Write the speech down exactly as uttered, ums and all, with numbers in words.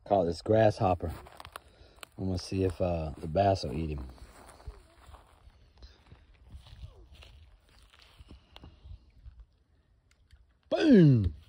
Call this grasshopper. I'm gonna see if uh, the bass will eat him. Boom!